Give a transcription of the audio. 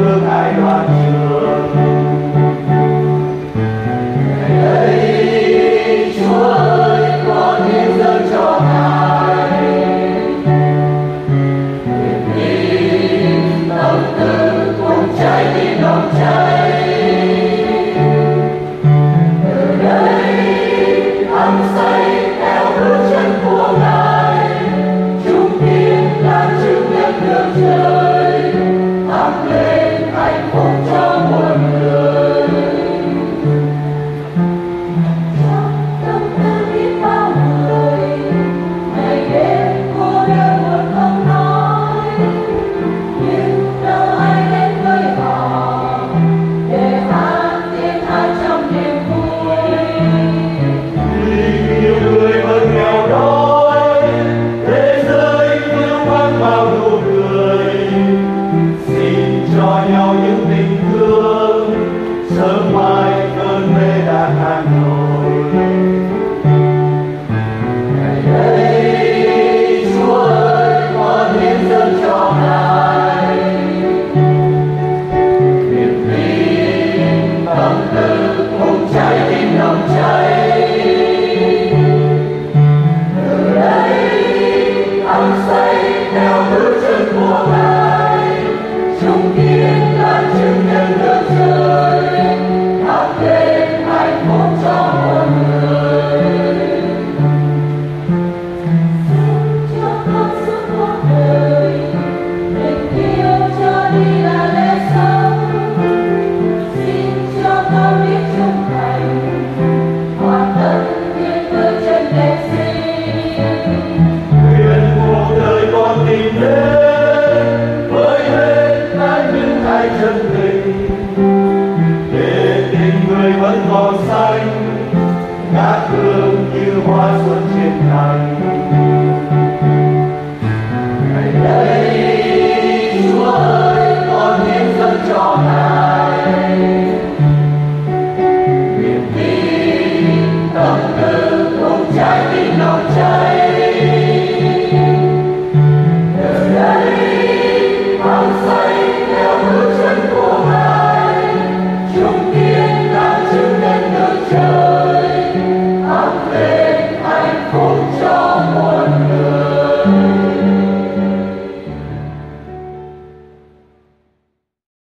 thương hai đoạn trường. Ngày ấy Chúa ơi, con hiến dâng cho Ngài niềm tin tâm tư cùng trái tim nóng cháy. Từ đây hăng say theo bước chân của Ngài, chung kiên làm chứng nhân đường trời, thắp lên hạnh phúc cho muôn người. Trong tâm tư biết bao người, ngày đêm cô đơn buồn không nói, nhưng đâu ai đến với họ để hát tiếng hát trong niềm vui. Vì nhiều người vẫn nghèo đói, thế giới thiếu vắng bao nụ cười, xin cho nhau những tình thương, sớm mai cơn mê đã Hà Nội. Ngày ấy Chúa ơi, con hiến dâng cho Ngài niềm tin tâm tư cùng trái tim nóng cháy. Từ đây hăng say theo bước chân của Ngài, chung kiên làm chứng nhân đường trời, thắp lên hạnh phúc cho muôn người. Xin cho con suốt cuộc đời tình yêu cho đi là lẽ sống. Xin cho con biết trung thành, hoàn tất những bước chân đẹp xinh. Nguyện cuộc đời con tìm đến với hết cả những ai chân tình, để tình người vẫn còn xanh, ngát hương như hoa xuân